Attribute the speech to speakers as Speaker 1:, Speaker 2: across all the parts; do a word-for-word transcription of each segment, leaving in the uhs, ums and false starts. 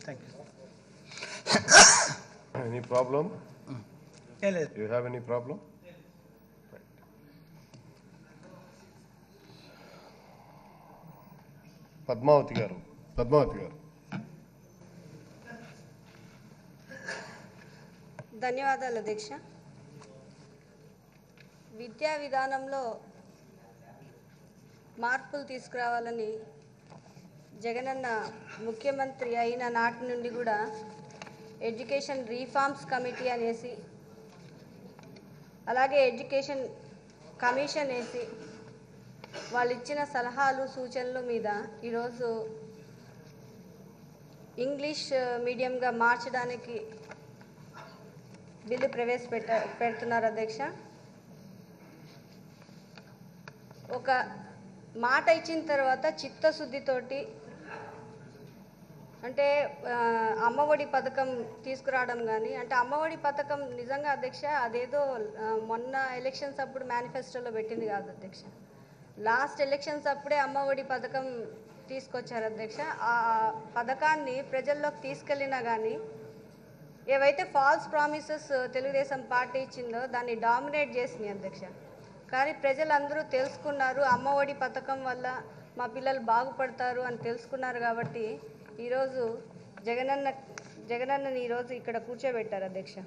Speaker 1: Thank you.
Speaker 2: Any problem?
Speaker 1: Mm. Yeah,
Speaker 2: You have any problem? Right. Padmavati garu. Padmavati garu.
Speaker 3: ధన్యవాదాలు అధ్యక్ష. విద్యా విధానంలో మార్పులు తీసుకురావాలని జగనన్న ముఖ్యమంత్రి అయిన నాటి నుండి కూడా ఎడ్యుకేషన్ రీఫార్మ్స్ కమిటీ అనేసి అలాగే ఎడ్యుకేషన్ కమిషన్ వేసి వాళ్ళు ఇచ్చిన సలహాలు సూచనల మీద ఈరోజు ఇంగ్లీష్ మీడియంగా మార్చడానికి బిల్లు ప్రవేశపెట్ట పెడుతున్నారు అధ్యక్ష. ఒక మాట ఇచ్చిన తర్వాత చిత్తశుద్ధితోటి అంటే అమ్మఒడి పథకం తీసుకురావడం కానీ అంటే అమ్మఒడి పథకం నిజంగా అధ్యక్ష అదేదో మొన్న ఎలక్షన్స్ అప్పుడు మేనిఫెస్టోలో పెట్టింది కాదు అధ్యక్ష. లాస్ట్ ఎలక్షన్స్ అప్పుడే అమ్మఒడి పథకం తీసుకొచ్చారు అధ్యక్ష. ఆ పథకాన్ని ప్రజల్లోకి తీసుకెళ్ళినా కానీ ఏవైతే ఫాల్స్ ప్రామిసెస్ తెలుగుదేశం పార్టీ ఇచ్చిందో దాన్ని డామినేట్ చేసినాయి అధ్యక్ష. కానీ ప్రజలందరూ తెలుసుకున్నారు అమ్మఒడి పథకం వల్ల మా పిల్లలు బాగుపడతారు అని తెలుసుకున్నారు కాబట్టి ఈరోజు జగనన్న జగనన్నని ఈరోజు ఇక్కడ కూర్చోబెట్టారు అధ్యక్ష.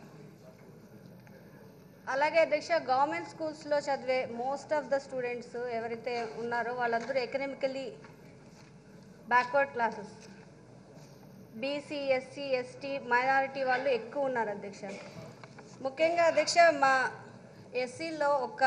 Speaker 3: అలాగే అధ్యక్ష గవర్నమెంట్ స్కూల్స్లో చదివే మోస్ట్ ఆఫ్ ద స్టూడెంట్స్ ఎవరైతే ఉన్నారో వాళ్ళందరూ economically backward classes, BC, SC, ST, minority వాళ్ళు ఎక్కువ ఉన్నారు అధ్యక్ష. ముఖ్యంగా అధ్యక్ష మా ఎస్సీలో ఒక్క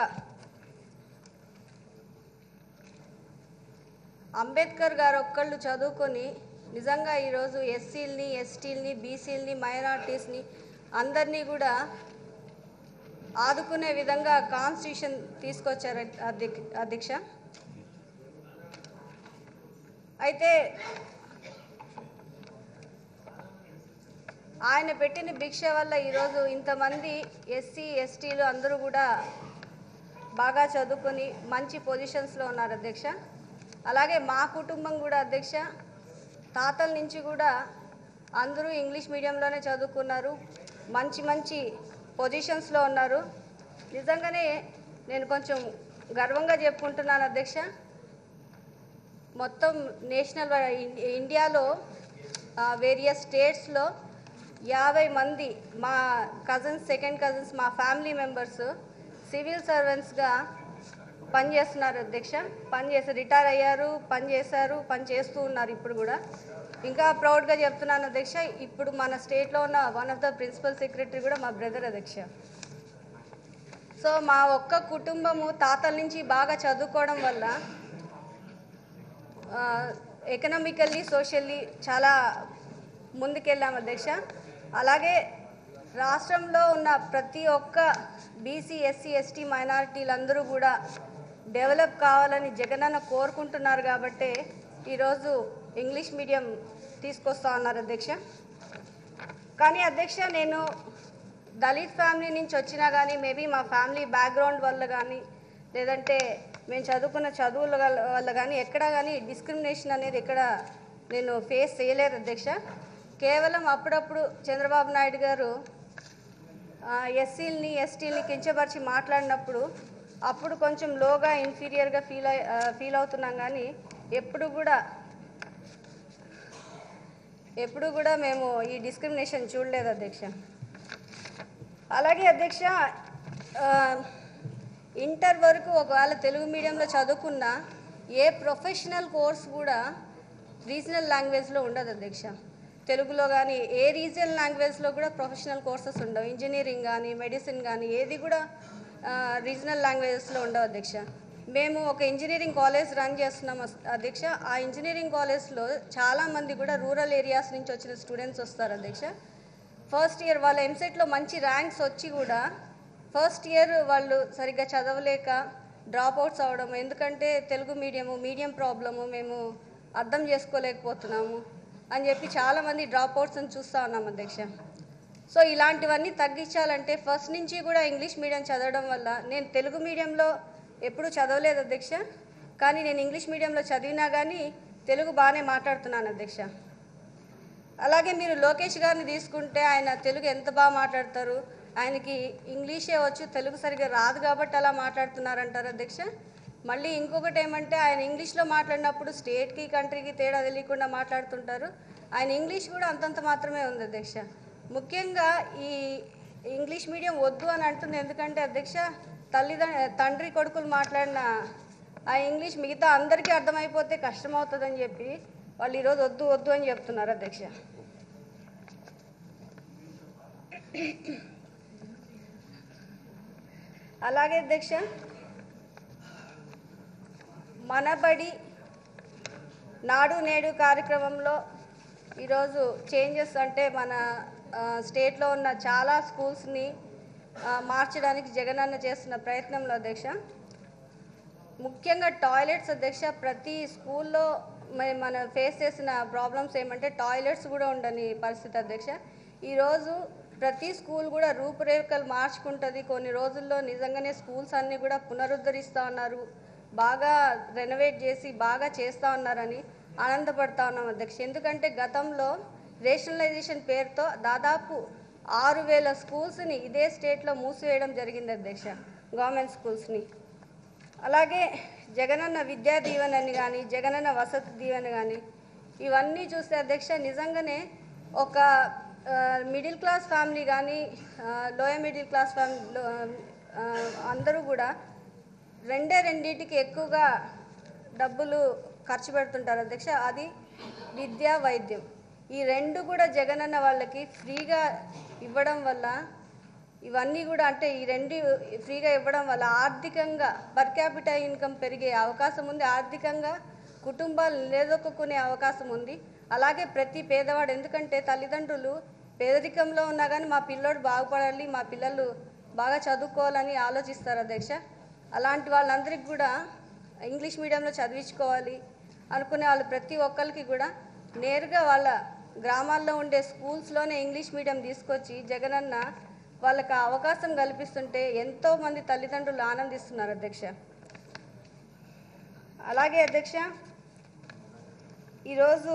Speaker 3: అంబేద్కర్ గారు ఒక్కళ్ళు చదువుకొని నిజంగా ఈరోజు ఎస్సీలని, ఎస్టీలని, బీసీలని, మైనారిటీస్ని అందరినీ కూడా ఆదుకునే విధంగా కాన్స్టిట్యూషన్ తీసుకొచ్చారు అధ్యక్ష. అయితే ఆయన పెట్టిన భిక్ష వల్ల ఈరోజు ఇంతమంది ఎస్సీ, ఎస్టీలు అందరూ కూడా బాగా చదువుకొని మంచి పొజిషన్స్లో ఉన్నారు అధ్యక్ష. అలాగే మా కుటుంబం కూడా అధ్యక్ష తాతల నుంచి కూడా అందరూ ఇంగ్లీష్ మీడియంలోనే చదువుకున్నారు, మంచి మంచి పొజిషన్స్లో ఉన్నారు. నిజంగానే నేను కొంచెం గర్వంగా చెప్పుకుంటున్నాను అధ్యక్ష. మొత్తం నేషనల్ ఇండియాలో వేరియస్ స్టేట్స్లో యాభై మంది మా కజిన్స్, సెకండ్ కజిన్స్, మా ఫ్యామిలీ మెంబర్స్ సివిల్ సర్వెంట్స్గా పనిచేస్తున్నారు అధ్యక్ష. పనిచేసి రిటైర్ అయ్యారు, పనిచేశారు, పని చేస్తూ ఉన్నారు. ఇప్పుడు కూడా ఇంకా ప్రౌడ్గా చెప్తున్నాను అధ్యక్ష, ఇప్పుడు మన స్టేట్లో ఉన్న one of the principal secretary కూడా మా బ్రదర్ అధ్యక్ష. సో మా ఒక్క కుటుంబము తాతల నుంచి బాగా చదువుకోవడం వల్ల ఎకనామికల్లీ, సోషల్లీ చాలా ముందుకెళ్ళాము అధ్యక్ష. అలాగే రాష్ట్రంలో ఉన్న ప్రతి ఒక్క బీసీ, ఎస్సీ, ఎస్టీ, మైనారిటీలందరూ కూడా డెవలప్ కావాలని జగనన్న కోరుకుంటున్నారు కాబట్టి ఈరోజు ఇంగ్లీష్ మీడియం తీసుకొస్తా ఉన్నారు అధ్యక్ష. కానీ అధ్యక్ష నేను దళిత్ ఫ్యామిలీ నుంచి వచ్చినా కానీ మేబీ మా ఫ్యామిలీ బ్యాక్గ్రౌండ్ వల్ల కానీ లేదంటే మేము చదువుకున్న చదువుల వల్ల కానీ ఎక్కడ కానీ డిస్క్రిమినేషన్ అనేది ఎక్కడ నేను ఫేస్ చేయలేదు అధ్యక్ష. కేవలం అప్పుడప్పుడు చంద్రబాబు నాయుడు గారు ఎస్సీలని, ఎస్టీలని కించపరిచి మాట్లాడినప్పుడు అప్పుడు కొంచెం లోగా ఇన్ఫీరియర్గా ఫీల్ ఫీల్ అవుతున్నాం. కానీ ఎప్పుడు కూడా ఎప్పుడు కూడా మేము ఈ డిస్క్రిమినేషన్ చూడలేదు అధ్యక్ష. అలాగే అధ్యక్ష ఇంటర్ వరకు ఒకవేళ తెలుగు మీడియంలో చదువుకున్న ఏ ప్రొఫెషనల్ కోర్స్ కూడా రీజనల్ లాంగ్వేజ్లో ఉండదు అధ్యక్ష. తెలుగులో కానీ ఏ రీజనల్ లాంగ్వేజ్లో కూడా ప్రొఫెషనల్ కోర్సెస్ ఉండవు. ఇంజనీరింగ్ కానీ మెడిసిన్ కానీ ఏది కూడా రీజనల్ లాంగ్వేజెస్లో ఉండవు అధ్యక్ష. మేము ఒక ఇంజనీరింగ్ కాలేజ్ రన్ చేస్తున్నాం అధ్యక్ష. ఆ ఇంజనీరింగ్ కాలేజ్లో చాలామంది కూడా రూరల్ ఏరియాస్ నుంచి వచ్చిన స్టూడెంట్స్ వస్తారు అధ్యక్ష. ఫస్ట్ ఇయర్ వాళ్ళ ఎంసెట్లో మంచి ర్యాంక్స్ వచ్చి కూడా ఫస్ట్ ఇయర్ వాళ్ళు సరిగ్గా చదవలేక డ్రాప్ అవుట్స్ అవడం, ఎందుకంటే తెలుగు మీడియము మీడియం ప్రాబ్లము మేము అర్థం చేసుకోలేకపోతున్నాము అని చెప్పి చాలామంది డ్రాప్ అవుట్స్ని చూస్తూ ఉన్నాం అధ్యక్ష. సో ఇలాంటివన్నీ తగ్గించాలంటే ఫస్ట్ నుంచి కూడా ఇంగ్లీష్ మీడియం చదవడం వల్ల నేను తెలుగు మీడియంలో ఎప్పుడూ చదవలేదు అధ్యక్ష. కానీ నేను ఇంగ్లీష్ మీడియంలో చదివినా కానీ తెలుగు బాగానే మాట్లాడుతున్నాను అధ్యక్ష. అలాగే మీరు లోకేష్ గారిని తీసుకుంటే ఆయన తెలుగు ఎంత బాగా మాట్లాడతారు, ఆయనకి ఇంగ్లీషే వచ్చు, తెలుగు సరిగ్గా రాదు కాబట్టి అలా మాట్లాడుతున్నారంటారు అధ్యక్ష. మళ్ళీ ఇంకొకటి ఏమంటే ఆయన ఇంగ్లీష్లో మాట్లాడినప్పుడు స్టేట్కి కంట్రీకి తేడా తెలియకుండా మాట్లాడుతుంటారు. ఆయన ఇంగ్లీష్ కూడా అంతంత మాత్రమే ఉంది అధ్యక్ష. ముఖ్యంగా ఈ ఇంగ్లీష్ మీడియం వద్దు అని అంటుంది ఎందుకంటే అధ్యక్ష, తల్లిదండ్రు తండ్రి కొడుకులు మాట్లాడిన ఆ ఇంగ్లీష్ మిగతా అందరికీ అర్థమైపోతే కష్టమవుతుందని చెప్పి వాళ్ళు ఈరోజు వద్దు వద్దు అని చెప్తున్నారు అధ్యక్ష. అలాగే అధ్యక్ష, మనబడి నాడు నేడు కార్యక్రమంలో ఈరోజు చేంజెస్ అంటే మన స్టేట్లో ఉన్న చాలా స్కూల్స్ని మార్చడానికి జగనన్న చేస్తున్న ప్రయత్నంలో అధ్యక్ష, ముఖ్యంగా టాయిలెట్స్ అధ్యక్ష. ప్రతి స్కూల్లో మన ఫేస్ చేసిన ప్రాబ్లమ్స్ ఏమంటే టాయిలెట్స్ కూడా ఉండని పరిస్థితి అధ్యక్ష. ఈరోజు ప్రతి స్కూల్ కూడా రూపురేఖలు మార్చుకుంటుంది. కొన్ని రోజుల్లో నిజంగానే స్కూల్స్ అన్నీ కూడా పునరుద్ధరిస్తూ ఉన్నారు, బాగా రెనోవేట్ చేసి బాగా చేస్తూ ఉన్నారని ఆనందపడతా ఉన్నాం అధ్యక్ష. ఎందుకంటే గతంలో రేషనలైజేషన్ పేరుతో దాదాపు ఆరు వేల స్కూల్స్ని ఇదే స్టేట్లో మూసివేయడం జరిగింది అధ్యక్ష, గవర్నమెంట్ స్కూల్స్ని. అలాగే జగనన్న విద్యా దీవెనని కానీ జగనన్న వసతి దీవెన కానీ ఇవన్నీ చూస్తే అధ్యక్ష నిజంగానే ఒక మిడిల్ క్లాస్ ఫ్యామిలీ కానీ లోయర్ మిడిల్ క్లాస్ ఫ్యామిలీ అందరూ కూడా రెండే రెండింటికి ఎక్కువగా డబ్బులు ఖర్చు పెడుతుంటారు అధ్యక్ష. అది విద్య, వైద్యం. ఈ రెండు కూడా జగనన్న వాళ్ళకి ఫ్రీగా ఇవ్వడం వల్ల ఇవన్నీ కూడా అంటే ఈ రెండు ఫ్రీగా ఇవ్వడం వల్ల ఆర్థికంగా పర్ క్యాపిటల్ ఇన్కమ్ పెరిగే అవకాశం ఉంది, ఆర్థికంగా కుటుంబాలు నిలదొక్కునే అవకాశం ఉంది. అలాగే ప్రతి పేదవాడు, ఎందుకంటే తల్లిదండ్రులు పేదరికంలో ఉన్నా కానీ మా పిల్లోడు బాగుపడాలి, మా పిల్లలు బాగా చదువుకోవాలని ఆలోచిస్తారు అధ్యక్ష. అలాంటి వాళ్ళందరికీ కూడా ఇంగ్లీష్ మీడియంలో చదివించుకోవాలి అనుకునే వాళ్ళు ప్రతి ఒక్కరికి కూడా నేరుగా వాళ్ళ గ్రామాల్లో ఉండే స్కూల్స్లోనే ఇంగ్లీష్ మీడియం తీసుకొచ్చి జగనన్న వాళ్ళకి అవకాశం కల్పిస్తుంటే ఎంతోమంది తల్లిదండ్రులు ఆనందిస్తున్నారు అధ్యక్ష. అలాగే అధ్యక్ష, ఈరోజు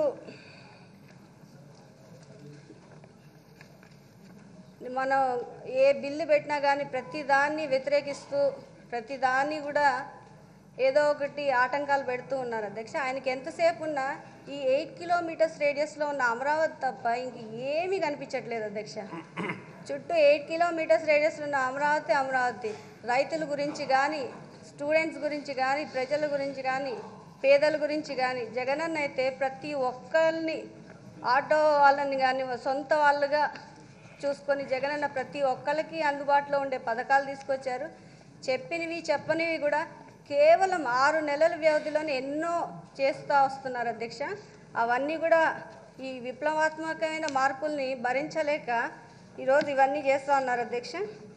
Speaker 3: మనం ఏ బిల్లు పెట్టినా కానీ ప్రతి దాన్ని వ్యతిరేకిస్తూ ప్రతి దాన్ని కూడా ఏదో ఒకటి ఆటంకాలు పెడుతూ ఉన్నారు అధ్యక్ష. ఆయనకి ఎంతసేపు ఉన్నా ఈ ఎయిట్ కిలోమీటర్స్ రేడియస్లో ఉన్న అమరావతి తప్ప ఇంక ఏమీ కనిపించట్లేదు అధ్యక్ష. చుట్టూ ఎయిట్ కిలోమీటర్స్ రేడియస్లో ఉన్న అమరావతి అమరావతి రైతుల గురించి కానీ స్టూడెంట్స్ గురించి కానీ ప్రజల గురించి కానీ పేదల గురించి కానీ జగనన్న అయితే ప్రతి ఒక్కరిని ఆటో వాళ్ళని కానీ సొంత వాళ్ళుగా చూసుకొని జగనన్న ప్రతి ఒక్కరికి అందుబాటులో ఉండే పథకాలు తీసుకొచ్చారు. చెప్పినవి చెప్పనివి కూడా కేవలం ఆరు నెలల వ్యవధిలోనే ఎన్నో చేస్తూ వస్తున్నారు అధ్యక్ష. అవన్నీ కూడా ఈ విప్లవాత్మకమైన మార్పుల్ని భరించలేక ఈరోజు ఇవన్నీ చేస్తూ ఉన్నారు అధ్యక్ష.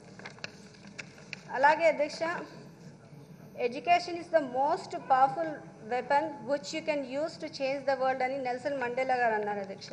Speaker 3: అలాగే అధ్యక్ష, education is the most powerful weapon which you can use to change the world అని నెల్సన్ మండేలా గారు అన్నారు అధ్యక్ష.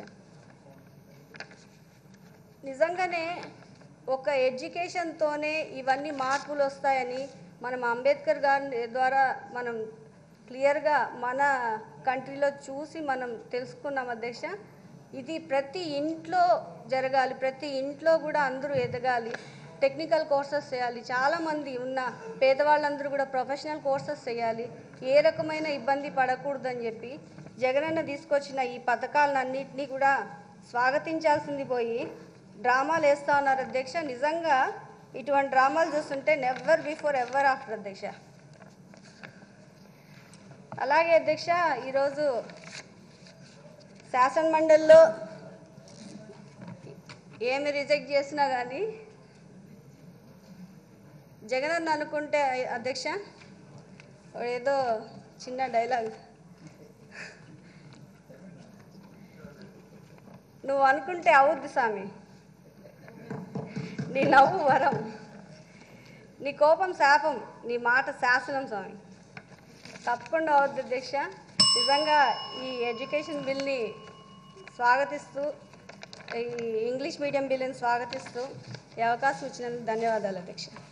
Speaker 3: నిజంగానే ఒక ఎడ్యుకేషన్తోనే ఇవన్నీ మార్పులు వస్తాయని మనం అంబేద్కర్ గారి ద్వారా మనం క్లియర్గా మన కంట్రీలో చూసి మనం తెలుసుకున్నాం అధ్యక్ష. ఇది ప్రతి ఇంట్లో జరగాలి, ప్రతి ఇంట్లో కూడా అందరూ ఎదగాలి, టెక్నికల్ కోర్సెస్ చేయాలి, చాలామంది ఉన్న పేదవాళ్ళందరూ కూడా ప్రొఫెషనల్ కోర్సెస్ చేయాలి, ఏ రకమైన ఇబ్బంది పడకూడదని చెప్పి జగనన్న తీసుకొచ్చిన ఈ పథకాలన్నింటినీ కూడా స్వాగతించాల్సింది పోయి డ్రామాలు వేస్తూ ఉన్నారు అధ్యక్ష. నిజంగా ఇటువంటి డ్రామాలు చూస్తుంటే నెవర్ బిఫోర్ ఎవర్ ఆఫ్టర్ అధ్యక్ష. అలాగే అధ్యక్ష, ఈరోజు శాసన మండలిలో ఏమి రిజెక్ట్ చేసినా కానీ జగనన్న అనుకుంటే అధ్యక్ష ఏదో చిన్న డైలాగ్, నువ్వు అనుకుంటే అవుద్ది స్వామి, నీ నవ్వు వరం, నీ కోపం శాపం, నీ మాట శాసనం స్వామి. తప్పకుండా అవుద్ది అధ్యక్ష. నిజంగా ఈ ఎడ్యుకేషన్ బిల్ని స్వాగతిస్తూ ఈ ఇంగ్లీష్ మీడియం బిల్లుని స్వాగతిస్తూ ఈ అవకాశం ఇచ్చినందుకు ధన్యవాదాలు అధ్యక్ష.